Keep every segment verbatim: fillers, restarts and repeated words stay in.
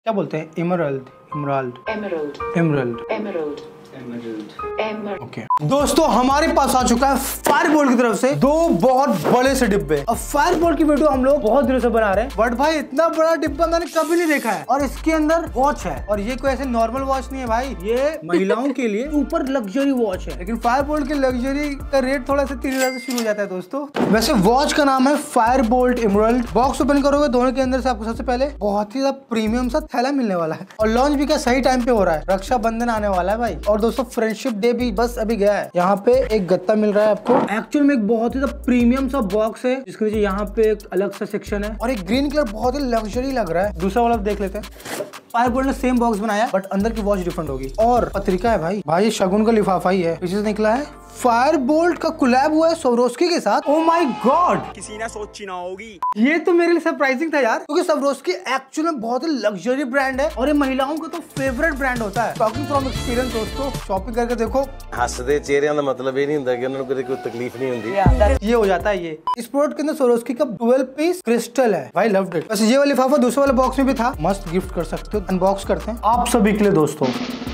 क्या बोलते हैं? Emerald, emerald, emerald, emerald, emerald, emerald. Okay दोस्तों, हमारे पास आ चुका है फायरबोल्ट की तरफ से दो बहुत बड़े से डिब्बे। अब फायरबोल्ट की वीडियो हम लोग बहुत दिनों से बना रहे हैं, बट भाई इतना बड़ा डिब्बा मैंने कभी नहीं देखा है। और इसके अंदर वॉच है, और ये कोई ऐसे नॉर्मल वॉच नहीं है भाई, ये महिलाओं के लिए ऊपर लग्जरी वॉच है। लेकिन फायरबोल्ट की लग्जरी का रेट थोड़ा सा तीन हजार से शुरू हो जाता है दोस्तों। वैसे वॉच का नाम है फायरबोल्ट इमरल्ड। बॉक्स ओपन करोगे, दोनों के अंदर से आपको सबसे पहले बहुत ही प्रीमियम सा थैला मिलने वाला है, और लॉन्च भी क्या सही टाइम पे हो रहा है, रक्षाबंधन आने वाला है भाई। और दोस्तों फ्रेंडशिप डे भी बस अभी गया है। यहाँ पे एक गत्ता मिल रहा है आपको, एक्चुअल में एक बहुत ही प्रीमियम सा बॉक्स है, जिसके नीचे यहाँ पे एक अलग सा सेक्शन है, और एक ग्रीन कलर बहुत ही लग्जरी लग रहा है। दूसरा वाला देख लेते हैं। फायरबोल्ट ने सेम बॉक्स बनाया, बट अंदर की वॉच डिफरेंट होगी। और पत्रिका है भाई, भाई शगुन का लिफाफा ही है। पीछे से निकला है फायरबोल्ट का कोलैब हुआ है स्वरोस्की के साथ। ओ माय गॉड, किसी ने सोची ना होगी। ये तो मेरे लिए सरप्राइजिंग था यार, क्योंकि स्वरोस्की एक्चुअल में बहुत ही लग्जरी ब्रांड है, और ये महिलाओं का तो फेवरेट ब्रांड होता है। टॉकिंग फ्रॉम एक्सपीरियंस दोस्तों, शॉपिंग करके देखो, हसदे चेहरे का मतलब ये नहीं होता कि उन्हें कोई तकलीफ नहीं होती। ये हो जाता है। ये इस प्रोडक्ट के अंदर स्वरोस्की का ट्वेल्व पीस क्रिस्टल है भाई, लव्ड इट। बस ये वाला लिफाफा दूसरे वाले बॉक्स में भी था, मस्त गिफ्ट कर सकते हो। अनबॉक्स करते हैं आप सभी के लिए दोस्तों।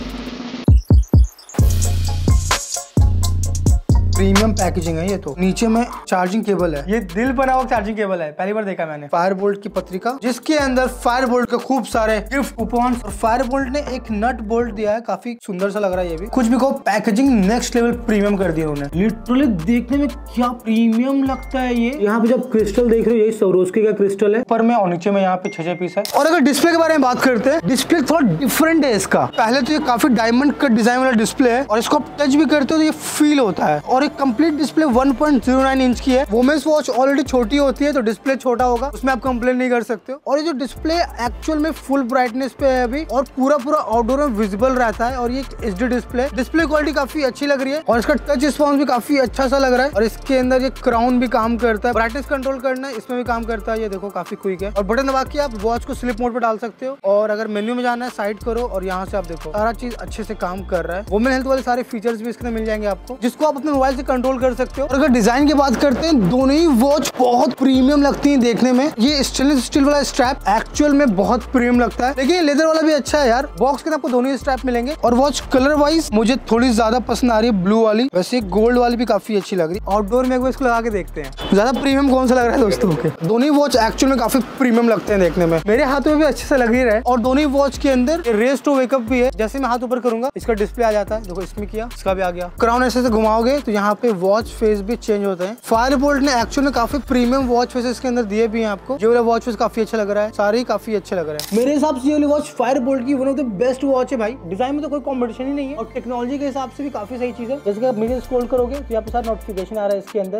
प्रीमियम पैकेजिंग है ये तो। नीचे में चार्जिंग केबल है, ये दिल बना हुआ चार्जिंग केबल है, पहली बार देखा मैंने। फायरबोल्ट की पत्रिका, जिसके अंदर फायरबोल्ट के खूब सारे गिफ्ट कूपन, और फायरबोल्ट ने एक नट बोल्ट दिया है, काफी सुंदर सा लग रहा है ये भी। कुछ भी कहो, पैकेजिंग नेक्स्ट लेवल प्रीमियम कर दिया उन्होंने। लिटरली देखने में क्या प्रीमियम लगता है ये। यहाँ पे जब क्रिस्टल देख रहे हो, ये स्वरोस्की का क्रिस्टल है ऊपर में, और नीचे में यहाँ पे छह छह पीस है। और अगर डिस्प्ले के बारे में बात करते हैं, डिस्प्ले थोड़ा डिफरेंट है इसका। पहले तो ये काफी डायमंड का डिजाइन वाला डिस्प्ले है, और इसको टच भी करते हो तो ये फील होता है। और complete display one point zero nine inch की है। वुमेन्स वॉच ऑलरेडी छोटी होती है, तो डिस्प्ले छोटा होगा, उसमें आप कंप्लेन नहीं कर सकते हो। और ये जो डिस्प्ले एक्चुअल में फुल ब्राइटनेस पे है अभी, और पूरा पूरा आउटडोर में विजिबल रहता है। और ये एचडी डिस्प्ले डिस्प्ले क्वालिटी काफी अच्छी लग रही है, और इसका टच रिस्पॉन्स भी काफी अच्छा सा लग रहा है। और इसके अंदर ये क्राउन भी काम करता है, ब्राइटनेस कंट्रोल करना है इसमें भी काम करता है। ये देखो काफी क्विक है, और बटन दबा के आप वॉच को स्लिप मोड पे डाल सकते हो। और अगर मेन्यू में जाना है, साइड करो, और यहाँ से आप देखो सारा चीज अच्छे से काम कर रहा है। वुमेन हेल्थ वाले सारे फीचर्स भी इसके अंदर मिल जाएंगे आपको, जिसको आप अपने मोबाइल से कंट्रोल कर सकते हो। और अगर डिजाइन की बात करते हैं, दोनों ही वॉच बहुत प्रीमियम लगती हैं देखने में। ये स्टेनलेस स्टील वाला स्ट्रैप एक्चुअल में बहुत प्रीमियम लगता है, लेकिन लेदर वाला भी अच्छा है यार। बॉक्स के अंदर आपको दोनों ही स्ट्रैप मिलेंगे। और वॉच कलर वाइज मुझे थोड़ी ज्यादा पसंद आ रही है ब्लू वाली, वैसे गोल्ड वाली भी काफी अच्छी लग रही है। आउटडोर में एक बार इसको लगा के देखते हैं ज्यादा प्रीमियम कौन सा लग रहा है दोस्तों। के दोनों ही वॉच एक्चुअल में काफी प्रीमियम लगते हैं देखने में, मेरे हाथों में भी अच्छे से लग ही रहा है। और दोनों ही वॉच के अंदर रेस टू वेकअप भी है, जैसे मैं हाथ ऊपर करूंगा इसका डिस्प्ले आ जाता है। देखो इसमें किया, इसका भी आ गया। क्राउन ऐसे से घुमाओगे तो यहाँ पे वॉच फेस भी चेंज होते हैं। फायरबोल्ट ने एक्चुअल में काफी प्रीमियम वॉच फेस इसके अंदर दिए भी हैं आपको। ये वाला वॉच फेस काफी अच्छा लग रहा है, सारे ही काफी अच्छे लग रहे हैं मेरे हिसाब से। ये वाली वॉच फायरबोल्ट की one of the best watch है भाई। डिजाइन में तो कोई कॉम्पिटिशन ही नहीं है, और टेक्नोलॉजी के हिसाब से भी काफी सही चीज है। जैसे कि आप मीडिया स्क्रॉल करोगे तो यहाँ पे सारा नोटिफिकेशन आ रहा है इसके अंदर।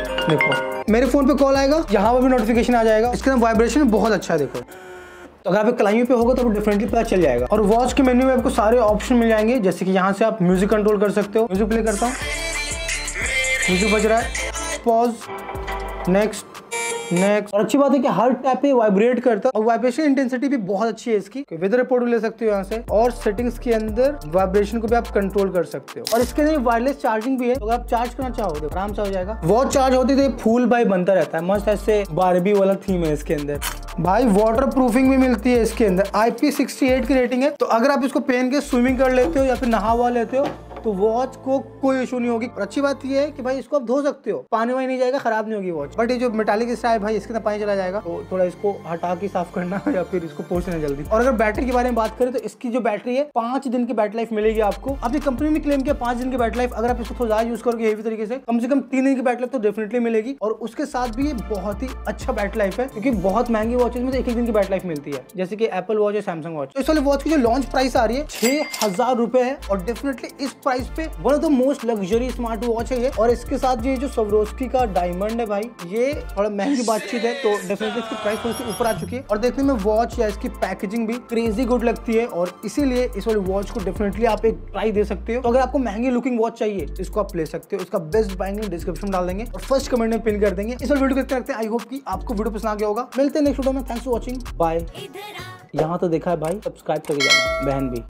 देखो मेरे फोन पे कॉल आएगा, यहाँ पर भी नोटिफिकेशन आ जाएगा। इसके अंदर वाइब्रेशन बहुत अच्छा है देखो। तो अगर आप क्लाइंब पे होगा तो डिफरेंटली पता चल जाएगा। और वॉच के मेन्यू में आपको सारे ऑप्शन मिल जाएंगे, जैसे कि यहाँ से आप म्यूजिक कंट्रोल कर सकते हो। म्यूजिक प्ले करता हूँ, म्यूजिक बज रहा है, पॉज, नेक्स्ट नेक्स्ट। और अच्छी बात है कि हर टैप पे वाइब्रेट करता है, और वाइब्रेशन इंटेंसिटी भी बहुत अच्छी है इसकी। वेदर रिपोर्ट भी ले सकते हो यहाँ से, और सेटिंग्स के अंदर वाइब्रेशन को भी आप कंट्रोल कर सकते हो। और इसके अंदर वायरलेस चार्जिंग भी है, तो अगर आप चार्ज करना चाहो तो आराम से हो जाएगा। वॉच चार्ज होती तो फूल भाई बनता रहता है, मस्त ऐसे बारबी वाला थीम है इसके अंदर भाई। वाटर प्रूफिंग भी मिलती है इसके अंदर, आई पी सिक्सटी एट की रेटिंग है। तो अगर आप इसको पहन के स्विमिंग कर लेते हो या फिर नहावा लेते हो तो वॉच को कोई इशू नहीं होगी। और अच्छी बात ये है कि भाई इसको आप धो सकते हो, पानी वानी नहीं जाएगा, खराब नहीं होगी वॉच। बट ये जो मेटालिक हिस्सा है भाई, इसके अंदर पानी चला जाएगा, तो थोड़ा इसको हटा के साफ करना या फिर इसको पोंछना जल्दी। और अगर बैटरी के बारे में बात करें तो इसकी जो बैटरी है, पांच दिन की बैटरी लाइफ मिलेगी आपको। अपनी कंपनी ने क्लेम किया पांच दिन की बैटरी लाइफ। अगर आप इसको थोड़ा ज्यादा यूज करोगे हेवी तरीके से, कम से कम तीन दिन की बैटरी लाइफ तो डेफिनेटली मिलेगी। और उसके साथ भी ये बहुत ही अच्छा बैटरी लाइफ है, क्योंकि बहुत महंगी वॉचेज में तो एक एक दिन की बैटरी लाइफ मिलती है, जैसे कि एप्पल वॉच या सैमसंग वॉच। तो इस वाली वॉच की जो लॉन्च प्राइस आ रही है छह हजार रुपए है, और डेफिनेटली इस प्राइस पे one of the most luxury smart watch है ये। और इसके साथ ये जो स्वरोस्की का डायमंड है भाई, ये थोड़ा महंगी बातचीत है, तो डेफिनेटली इसकी प्राइस थोड़ी सी ऊपर आ चुकी है। और देखने में वॉच या इसकी पैकेजिंग भी क्रेजी गुड लगती है, और इसीलिए इस वाली वॉच को डेफिनेटली आप एक ट्राई दे सकते हो। तो अगर आपको महंगी लुकिंग वॉच चाहिए तो इसको आप ले सकते हो। इसका बेस्ट बाइंग डिस्क्रिप्शन में डाल देंगे, और फर्स्ट कमेंट में पिन कर देंगे। इस वाली वीडियो को करते हैं। आई होप कि आपको वीडियो पसंद आ गया होगा। मिलते हैं नेक्स्ट वीडियो में। Thanks for watching, bye. यहाँ तो देखा है भाई, सब्सक्राइब करके जाना बहन भी।